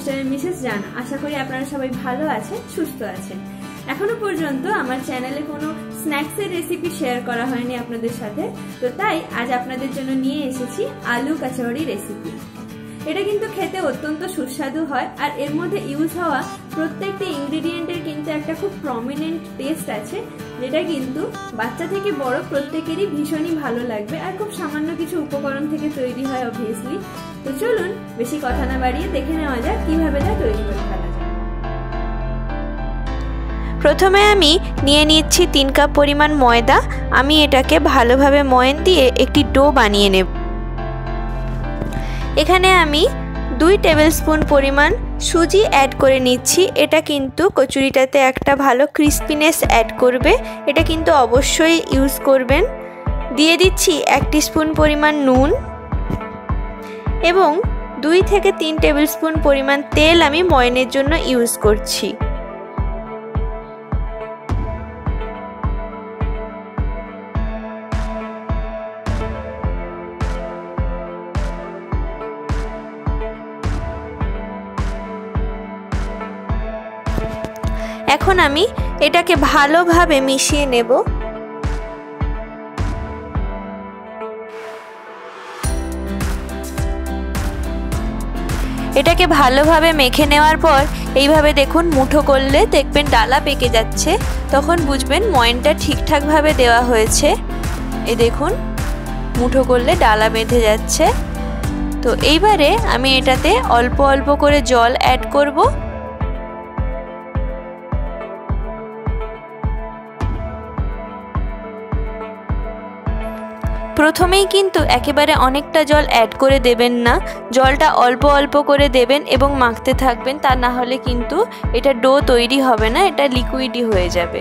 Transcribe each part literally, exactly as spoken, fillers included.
হোস্টেলের মিসেস জানা। আশা করি আপনারা সবাই ভালো আছেন, সুস্থ আছেন। এখনো পর্যন্ত আমার চ্যানেলে কোনো স্ন্যাক্সের রেসিপি শেয়ার করা হয়নি আপনাদের সাথে, তো তাই আজ আপনাদের জন্য নিয়ে এসেছি আলু কচৌড়ি রেসিপি। এটা কিন্তু খেতে অত্যন্ত সুস্বাদু হয়, আর এর মধ্যে ইউজ হওয়া প্রত্যেকটি ইনগ্রেডিয়েন্টের কিন্তু একটা খুব প্রমিনেন্ট টেস্ট আছে, যেটা কিন্তু বাচ্চা থেকে বড় প্রত্যেকেরই ভীষণই ভালো লাগবে, আর খুব সামান্য কিছু উপকরণ থেকে তৈরি হয় অবভিয়াসলি। তো চলুন বেশি কথা না বাড়িয়ে দেখে নেওয়া যাক কিভাবে এটা তৈরি করে ফেলা যায়। প্রথমে আমি নিয়ে নিচ্ছি তিন কাপ পরিমাণ ময়দা। আমি এটাকে ভালোভাবে ময়ান দিয়ে একটি ডো বানিয়ে নেব। এখানে আমি দুই টেবিল স্পুন পরিমাণ সুজি অ্যাড করে নিচ্ছি। এটা কিন্তু কচুরিটাতে একটা ভালো ক্রিস্পিনেস অ্যাড করবে, এটা কিন্তু অবশ্যই ইউজ করবেন। দিয়ে দিচ্ছি এক টিস্পুন পরিমাণ নুন এবং দুই থেকে তিন টেবিল স্পুন পরিমাণ তেল আমি ময়ানের জন্য ইউজ করছি। এখন আমি এটাকে ভালোভাবে মিশিয়ে নেব। এটাকে ভালোভাবে মেখে নেওয়ার পর এইভাবে দেখুন মুঠো করলে দেখবেন ডালা পেকে যাচ্ছে, তখন বুঝবেন ময়ানটা ঠিকঠাকভাবে দেওয়া হয়েছে। এই দেখুন মুঠো করলে ডালা বেঁধে যাচ্ছে। তো এইবারে আমি এটাতে অল্প অল্প করে জল অ্যাড করব। প্রথমেই কিন্তু একেবারে অনেকটা জল অ্যাড করে দেবেন না, জলটা অল্প অল্প করে দেবেন এবং মাখতে থাকবেন, তা না হলে কিন্তু এটা ডো তৈরি হবে না, এটা লিকুইডই হয়ে যাবে।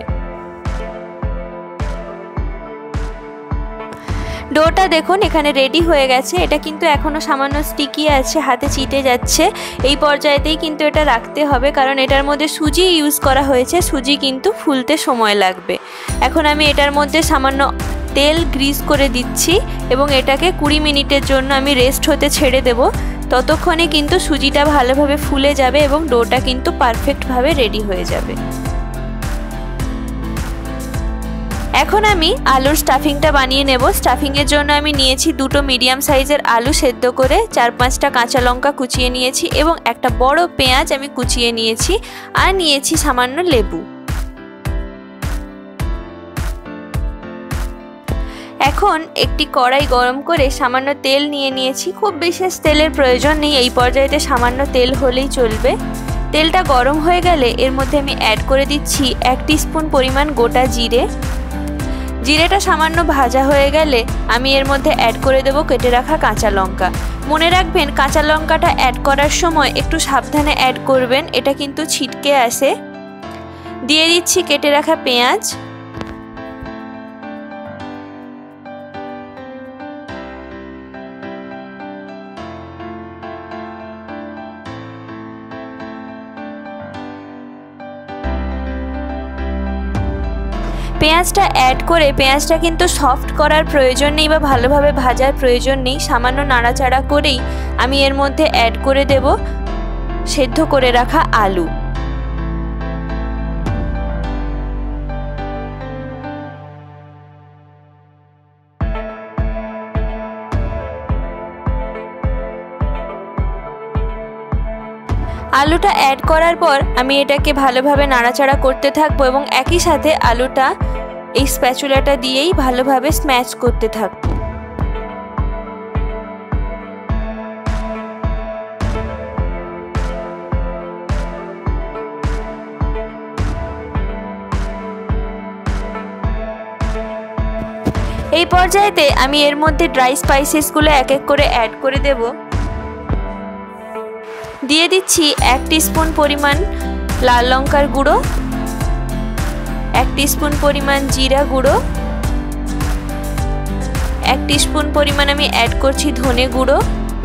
ডোটা দেখুন এখানে রেডি হয়ে গেছে। এটা কিন্তু এখনও সামান্য স্টিকি আছে, হাতে চিটে যাচ্ছে। এই পর্যায়েতেই কিন্তু এটা রাখতে হবে, কারণ এটার মধ্যে সুজি ইউজ করা হয়েছে, সুজি কিন্তু ফুলতে সময় লাগবে। এখন আমি এটার মধ্যে সামান্য তেল গ্রিস করে দিচ্ছি এবং এটাকে কুড়ি মিনিটের জন্য আমি রেস্ট হতে ছেড়ে দেব। ততক্ষণে কিন্তু সুজিটা ভালোভাবে ফুলে যাবে এবং ডোটা কিন্তু পারফেক্টভাবে রেডি হয়ে যাবে। এখন আমি আলুর স্টাফিংটা বানিয়ে নেব। স্টাফিংয়ের জন্য আমি নিয়েছি দুটো মিডিয়াম সাইজের আলু সেদ্ধ করে, চার পাঁচটা কাঁচা লঙ্কা কুচিয়ে নিয়েছি এবং একটা বড় পেঁয়াজ আমি কুচিয়ে নিয়েছি, আর নিয়েছি সামান্য লেবু। এখন একটি কড়াই গরম করে সামান্য তেল নিয়ে নিয়েছি। খুব বিশেষ তেলের প্রয়োজন নেই, এই পর্যায়েতে সামান্য তেল হলেই চলবে। তেলটা গরম হয়ে গেলে এর মধ্যে আমি অ্যাড করে দিচ্ছি এক টিস্পুন পরিমাণ গোটা জিরে। জিরেটা সামান্য ভাজা হয়ে গেলে আমি এর মধ্যে অ্যাড করে দেব কেটে রাখা কাঁচা লঙ্কা। মনে রাখবেন কাঁচা লঙ্কাটা অ্যাড করার সময় একটু সাবধানে অ্যাড করবেন, এটা কিন্তু ছিটকে আসে। দিয়ে দিচ্ছি কেটে রাখা পেঁয়াজ। পেঁয়াজটা অ্যাড করে পেঁয়াজটা কিন্তু সফট করার প্রয়োজন নেই বা ভালোভাবে ভাজার প্রয়োজন নেই, সামান্য নাড়াচাড়া করেই আমি এর মধ্যে অ্যাড করে দেব সেদ্ধ করে রাখা আলু। আলুটা অ্যাড করার পর আমি এটাকে ভালোভাবে নাড়াচাড়া করতে থাকবো এবং একই সাথে আলুটা এই স্প্যাচুলাটা দিয়েই ভালোভাবে স্ম্যাশ করতে থাকবো। এই পর্যায়েতে আমি এর মধ্যে ড্রাই স্পাইসেসগুলো এক এক করে অ্যাড করে দেব। দিয়ে দিচ্ছি এক টিস্পুন পরিমাণ লাল লঙ্কার গুঁড়ো, এক টিস্পুন পরিমাণ জিরা গুঁড়ো, এক টিস্পুন পরিমাণ আমি অ্যাড করছি ধনে গুঁড়ো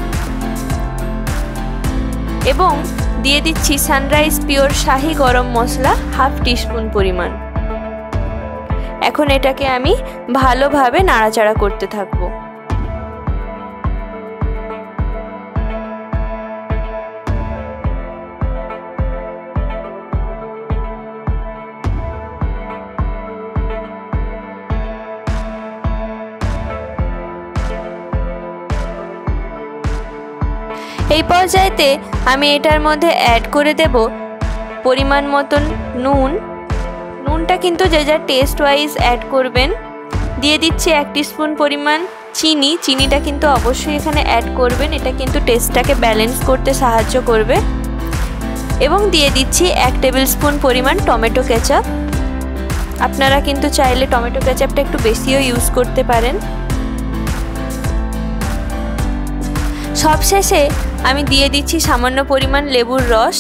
এবং দিয়ে দিচ্ছি সানরাইজ পিওর শাহি গরম মশলা হাফ টিস্পুন পরিমাণ। এখন এটাকে আমি ভালোভাবে নাড়াচাড়া করতে থাকবো। এই পর্যায়েতে আমি এটার মধ্যে অ্যাড করে দেব পরিমাণ মতন নুন। নুনটা কিন্তু যে যার টেস্ট ওয়াইজ অ্যাড করবেন। দিয়ে দিচ্ছি এক টিস্পুন পরিমাণ চিনি। চিনিটা কিন্তু অবশ্যই এখানে অ্যাড করবেন, এটা কিন্তু টেস্টটাকে ব্যালেন্স করতে সাহায্য করবে। এবং দিয়ে দিচ্ছি এক টেবিল স্পুন পরিমাণ টমেটো কেচাপ। আপনারা কিন্তু চাইলে টমেটো কেচাপটা একটু বেশিও ইউজ করতে পারেন। সবশেষে আমি দিয়ে দিচ্ছি সামান্য পরিমাণ লেবুর রস।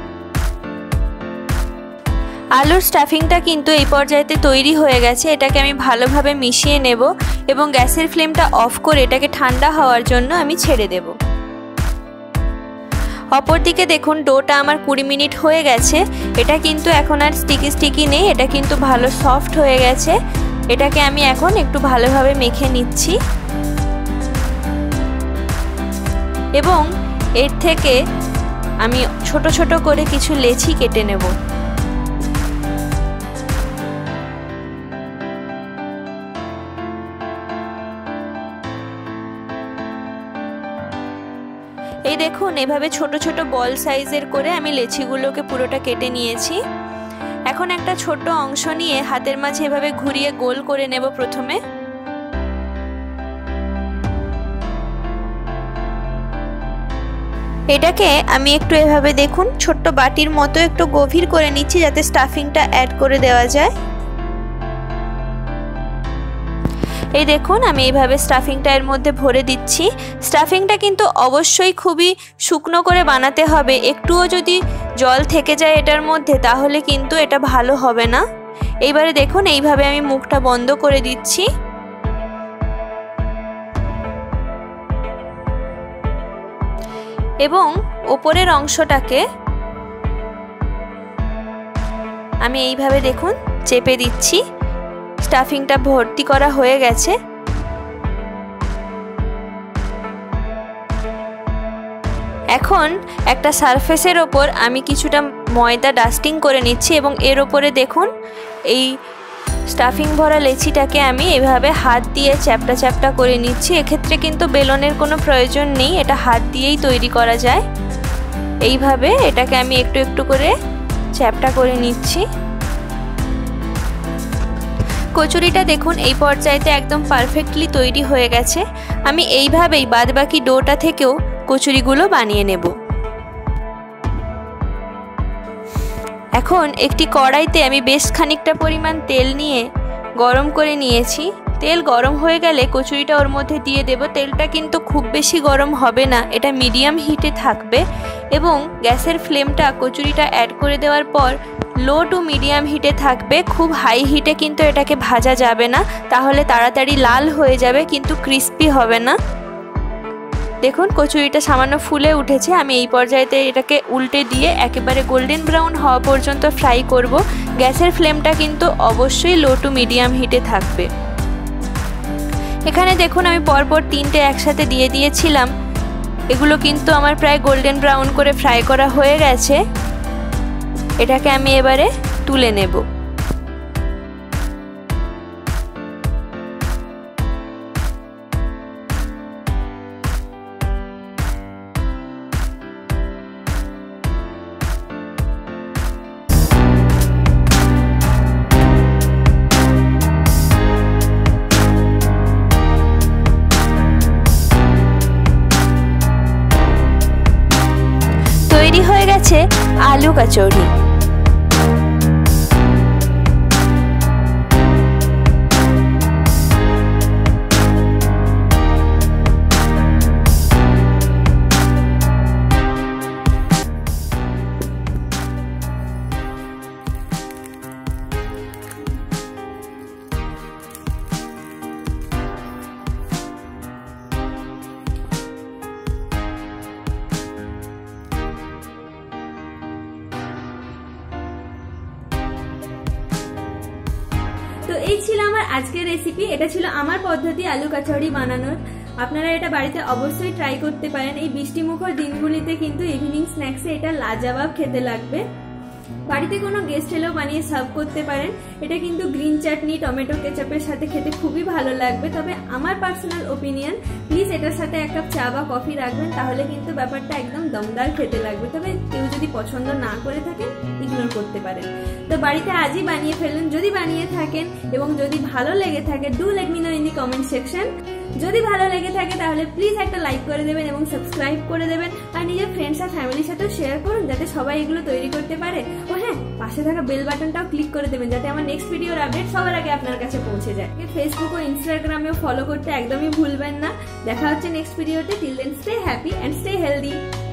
আলুর স্টাফিংটা কিন্তু এই পর্যায়েতে তৈরি হয়ে গেছে। এটাকে আমি ভালোভাবে মিশিয়ে নেব এবং গ্যাসের ফ্লেমটা অফ করে এটাকে ঠান্ডা হওয়ার জন্য আমি ছেড়ে দেব। অপরদিকে দেখুন ডোটা আমার কুড়ি মিনিট হয়ে গেছে। এটা কিন্তু এখন আর স্টিকি স্টিকি নেই, এটা কিন্তু ভালো সফট হয়ে গেছে। এটাকে আমি এখন একটু ভালোভাবে মেখে নিচ্ছি এবং এর থেকে আমি ছোট ছোট করে কিছু লেচি কেটে নেব। এই দেখুন এভাবে ছোট ছোট বল সাইজের করে আমি লেচিগুলোকে পুরোটা কেটে নিয়েছি। এখন একটা ছোট অংশ নিয়ে হাতের মাঝে এভাবে ঘুরিয়ে গোল করে নেব প্রথমে। এটাকে আমি একটু এভাবে দেখুন ছোট্ট বাটির মতো একটু গভীর করে নিচ্ছি যাতে স্টাফিংটা অ্যাড করে দেওয়া যায়। এই দেখুন আমি এইভাবে স্টাফিংটা এর মধ্যে ভরে দিচ্ছি। স্টাফিংটা কিন্তু অবশ্যই খুবই শুকনো করে বানাতে হবে। একটুও যদি জল থেকে যায় এটার মধ্যে তাহলে কিন্তু এটা ভালো হবে না। এইবারে দেখুন এইভাবে আমি মুখটা বন্ধ করে দিচ্ছি। এবং ওপরের অংশটাকে আমি এইভাবে দেখুন চেপে দিচ্ছি। স্টাফিংটা ভর্তি করা হয়ে গেছে। এখন একটা সারফেসের ওপর আমি কিছুটা ময়দা ডাস্টিং করে নিচ্ছি এবং এর ওপরে দেখুন এই স্টাফিং ভরা লেচিটাকে আমি এভাবে হাত দিয়ে চ্যাপটা চ্যাপটা করে নিচ্ছি। এক্ষেত্রে কিন্তু বেলনের কোনো প্রয়োজন নেই, এটা হাত দিয়েই তৈরি করা যায়। এইভাবে এটাকে আমি একটু একটু করে চ্যাপটা করে নিচ্ছি। কচুরিটা দেখুন এই পর্যায়েতে একদম পারফেক্টলি তৈরি হয়ে গেছে। আমি এইভাবেই বাদবাকি ডোটা থেকেও কচুরিগুলো বানিয়ে নেব। এখন একটি কড়াইতে আমি বেশ খানিকটা পরিমাণ তেল নিয়ে গরম করে নিয়েছি। তেল গরম হয়ে গেলে কচুরিটা ওর মধ্যে দিয়ে দেব। তেলটা কিন্তু খুব বেশি গরম হবে না, এটা মিডিয়াম হিটে থাকবে এবং গ্যাসের ফ্লেমটা কচুরিটা অ্যাড করে দেওয়ার পর লো টু মিডিয়াম হিটে থাকবে। খুব হাই হিটে কিন্তু এটাকে ভাজা যাবে না, তাহলে তাড়াতাড়ি লাল হয়ে যাবে কিন্তু ক্রিস্পি হবে না। দেখুন কচুরিটা সামান্য ফুলে উঠেছে। আমি এই পর্যায়েতে এটাকে উল্টে দিয়ে একেবারে গোল্ডেন ব্রাউন হওয়া পর্যন্ত ফ্রাই করব। গ্যাসের ফ্লেমটা কিন্তু অবশ্যই লো টু মিডিয়াম হিটে থাকবে। এখানে দেখুন আমি পরপর তিনটে একসাথে দিয়ে দিয়েছিলাম। এগুলো কিন্তু আমার প্রায় গোল্ডেন ব্রাউন করে ফ্রাই করা হয়ে গেছে। এটাকে আমি এবারে তুলে নেব। তৈরি হয়ে গেছে আলু কচুরি। তো এই ছিল আমার আজকের রেসিপি। এটা ছিল আমার পদ্ধতি আলু কচুরি বানানোর। আপনারা এটা বাড়িতে অবশ্যই ট্রাই করতে পারেন। এই বৃষ্টিমুখর দিনগুলিতে কিন্তু ইভিনিং স্ন্যাক্সে এটা লাজবাব খেতে লাগবে। বাড়িতে কোনো গেস্ট এলেও বানিয়ে সার্ভ করতে পারেন। এটা কিন্তু গ্রিন চাটনি টমেটো কেচাপের সাথে খেতে খুবই ভালো লাগবে। তবে আমার পার্সোনাল ওপিনিয়ন, প্লিজ এটার সাথে এক কাপ চা বা কফি রাখবেন, তাহলে কিন্তু ব্যাপারটা একদম দমদার খেতে লাগবে। তবে কেউ যদি পছন্দ না করে থাকেন ইগনোর করতে পারেন। তো বাড়িতে আজই বানিয়ে ফেলুন যদি বানিয়ে থাকেন, এবং যদি ভালো লেগে থাকে do let me know in the comment section. যদি ভালো লেগে থাকে তাহলে প্লিজ একটা লাইক করে দেবেন এবং সাবস্ক্রাইব করে দেবেন, আর নিজের ফ্রেন্ডস আর ফ্যামিলির সাথেও শেয়ার করুন যাতে সবাই এগুলো তৈরি করতে পারে। ও হ্যাঁ, পাশে থাকা বেল বাটনটাও ক্লিক করে দেবেন যাতে আমার নেক্সট ভিডিওর আপডেট সবার আগে আপনার কাছে পৌঁছে যায়। ফেসবুক ও ইনস্টাগ্রামেও ফলো করতে একদমই ভুলবেন না। দেখা হচ্ছে নেক্সট ভিডিওতে। Till then stay happy and stay healthy.